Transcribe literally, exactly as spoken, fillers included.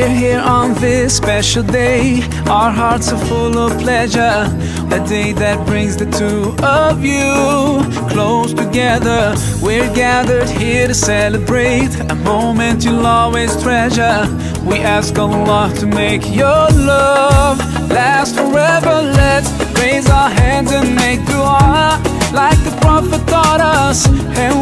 We're here on this special day. Our hearts are full of pleasure. A day that brings the two of you close together. We're gathered here to celebrate a moment you'll always treasure. We ask Allah to make your love last forever. Let's raise our hands and make dua like the Prophet taught us, and